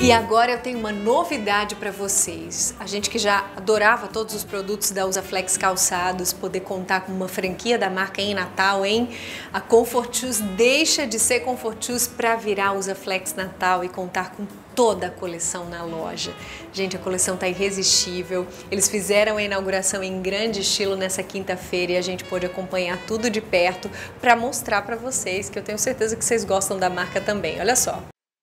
E agora eu tenho uma novidade para vocês. A gente que já adorava todos os produtos da Usaflex Calçados, poder contar com uma franquia da marca em Natal, hein? A Comfort Shoes deixa de ser Comfort Shoes para virar Usaflex Natal e contar com toda a coleção na loja. Gente, a coleção tá irresistível. Eles fizeram a inauguração em grande estilo nessa quinta-feira e a gente pôde acompanhar tudo de perto para mostrar para vocês, que eu tenho certeza que vocês gostam da marca também. Olha só.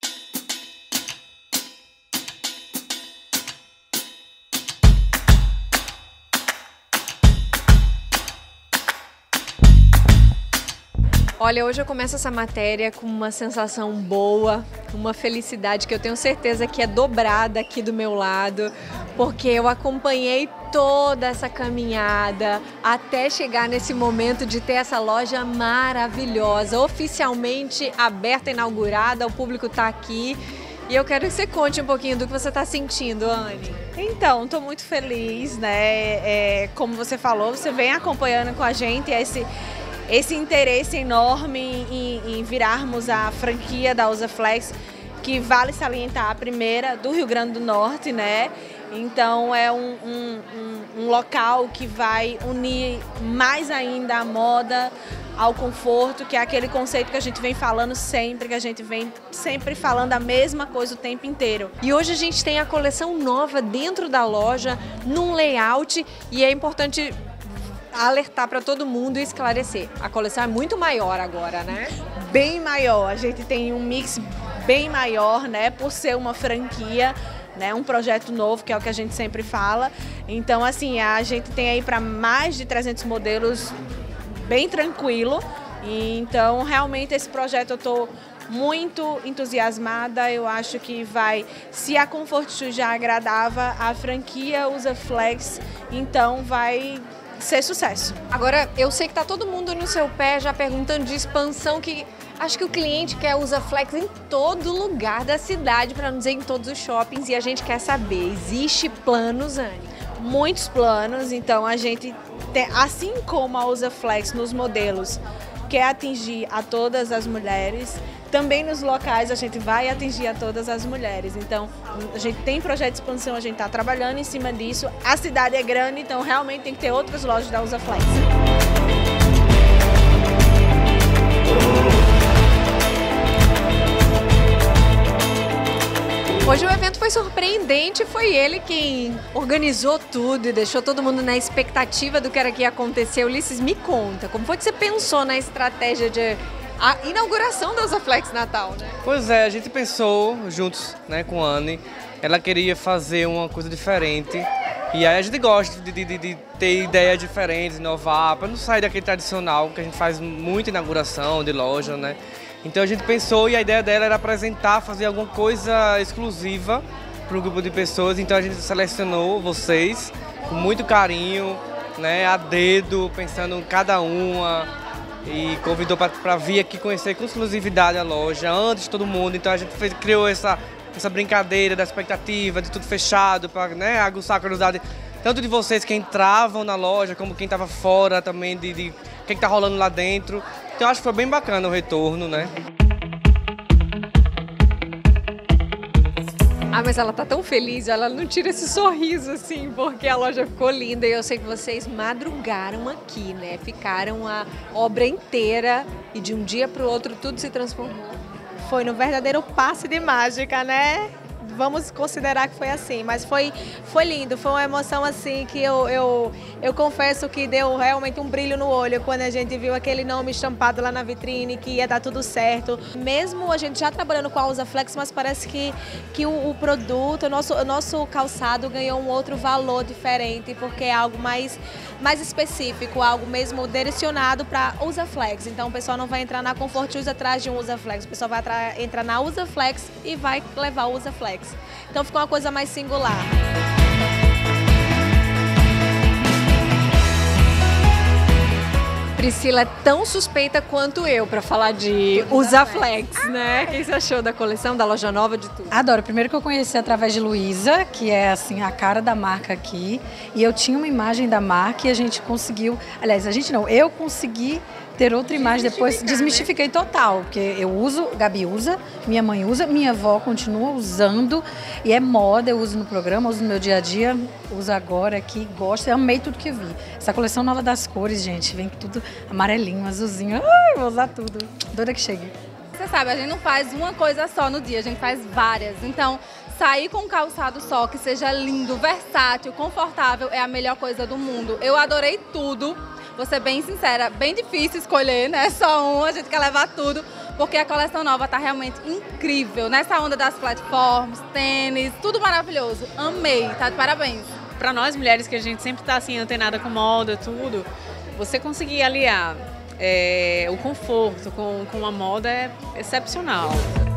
Olha, hoje eu começo essa matéria com uma sensação boa, uma felicidade que eu tenho certeza que é dobrada aqui do meu lado, porque eu acompanhei toda essa caminhada até chegar nesse momento de ter essa loja maravilhosa, oficialmente aberta, inaugurada, o público está aqui. E eu quero que você conte um pouquinho do que você está sentindo, Anne. Então, estou muito feliz, né? Como você falou, você vem acompanhando com a gente esse interesse enorme em virarmos a franquia da Usaflex, que vale salientar a primeira do Rio Grande do Norte, né? Então é um local que vai unir mais ainda a moda ao conforto, que é aquele conceito que a gente vem falando sempre, que a gente vem sempre falando a mesma coisa o tempo inteiro. E hoje a gente tem a coleção nova dentro da loja, num layout, e é importante alertar para todo mundo e esclarecer. A coleção é muito maior agora, né? Bem maior. A gente tem um mix bem maior, né? Por ser uma franquia, né? Um projeto novo, que é o que a gente sempre fala. Então, assim, a gente tem aí para mais de 300 modelos bem tranquilo. E, então, realmente, esse projeto eu estou muito entusiasmada. Eu acho que vai, se a Comfort Shoes já agradava, a franquia Usaflex, então vai ser sucesso. Agora, eu sei que tá todo mundo no seu pé já perguntando de expansão, que acho que o cliente quer Usaflex em todo lugar da cidade, para não dizer em todos os shoppings, e a gente quer saber, existe planos, Anne? Muitos planos, então a gente tem, assim como a Usaflex nos modelos quer atingir a todas as mulheres, também nos locais a gente vai atingir a todas as mulheres. Então, a gente tem projeto de expansão, a gente está trabalhando em cima disso. A cidade é grande, então realmente tem que ter outras lojas da Usaflex. Hoje o evento foi surpreendente, foi ele quem organizou tudo e deixou todo mundo na expectativa do que era que ia acontecer. Ulisses, me conta, como foi que você pensou na estratégia de a inauguração da Usaflex Natal, né? Pois é, a gente pensou juntos, né, com a Anne. Ela queria fazer uma coisa diferente. E aí a gente gosta de ter ideias diferentes, inovar, para não sair daquele tradicional, que a gente faz muita inauguração de loja, né? Então a gente pensou e a ideia dela era apresentar, fazer alguma coisa exclusiva para um grupo de pessoas. Então a gente selecionou vocês com muito carinho, né, a dedo, pensando em cada uma. E convidou para vir aqui conhecer com exclusividade a loja, antes de todo mundo. Então a gente criou essa brincadeira da expectativa, de tudo fechado, para, né, aguçar a curiosidade tanto de vocês que entravam na loja, como quem estava fora também, de o que está rolando lá dentro. Então acho que foi bem bacana o retorno, né? Ah, mas ela tá tão feliz, ela não tira esse sorriso assim, porque a loja ficou linda e eu sei que vocês madrugaram aqui, né? Ficaram a obra inteira e de um dia para o outro tudo se transformou. Foi no verdadeiro passe de mágica, né? Vamos considerar que foi assim, mas foi lindo, foi uma emoção assim que eu confesso que deu realmente um brilho no olho quando a gente viu aquele nome estampado lá na vitrine, que ia dar tudo certo. Mesmo a gente já trabalhando com a Usaflex, mas parece que o produto, o nosso calçado ganhou um outro valor diferente, porque é algo mais específico, algo mesmo direcionado para Usaflex. Então o pessoal não vai entrar na Comfort Shoes atrás de um Usaflex, o pessoal vai entrar na Usaflex e vai levar o Usaflex. Então ficou uma coisa mais singular. Priscila é tão suspeita quanto eu para falar de Usaflex, né? O que você achou da coleção, da loja nova, de tudo? Adoro. Primeiro que eu conheci através de Luísa, que é assim a cara da marca aqui. E eu tinha uma imagem da marca e a gente conseguiu... Aliás, a gente não, eu consegui ter outra imagem depois. Desmistifiquei total, porque eu uso, Gabi usa, minha mãe usa, minha avó continua usando e é moda, eu uso no programa, uso no meu dia a dia, uso agora aqui, gosto, eu amei tudo que vi. Essa coleção nova das cores, gente, vem tudo amarelinho, azulzinho, ai, vou usar tudo, doida que chegue. Você sabe, a gente não faz uma coisa só no dia, a gente faz várias, então sair com um calçado só que seja lindo, versátil, confortável é a melhor coisa do mundo. Eu adorei tudo. Vou ser bem sincera, bem difícil escolher, né? Só um, a gente quer levar tudo, porque a coleção nova tá realmente incrível. Nessa onda das platforms, tênis, tudo maravilhoso. Amei, tá de parabéns. Para nós mulheres que a gente sempre tá assim antenada com moda, tudo, você conseguir aliar o conforto com a moda é excepcional.